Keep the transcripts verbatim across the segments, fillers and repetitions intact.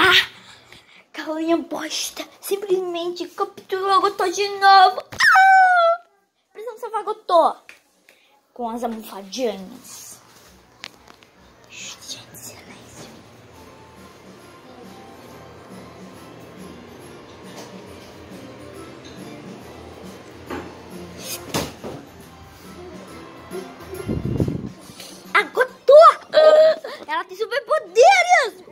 Ah! Galinha bosta simplesmente capturou a Gotô de novo. Ah! Precisamos salvar a Gotô com as almofadinhas. Gente, silêncio. A Gotô! Ah! Ela tem superpoderes!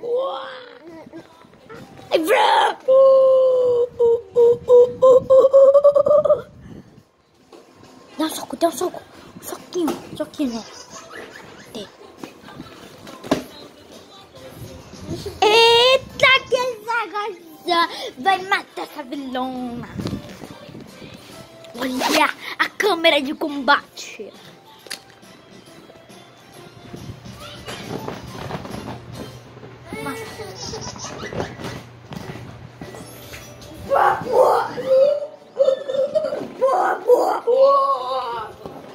Dá um soco, dá um soco. Um soquinho, um soquinho. Tem. Eita, que essa vai matar essa vilona. Olha a câmera de combate. Boa, boa. Boa, boa, boa.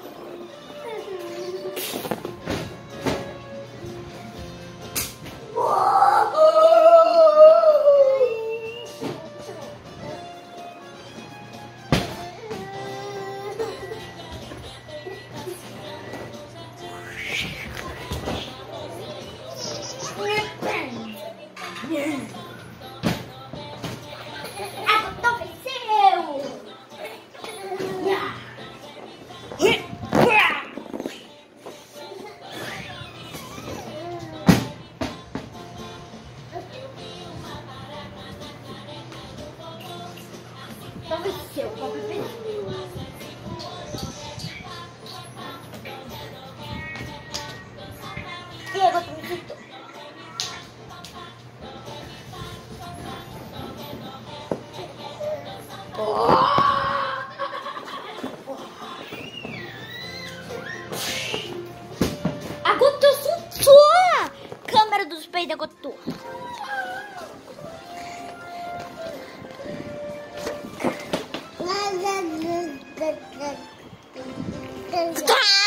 Então venceu, Copa venceu. E agora me chutou. A Gotô soltou! Câmera dos peitos da Gotô. Stop!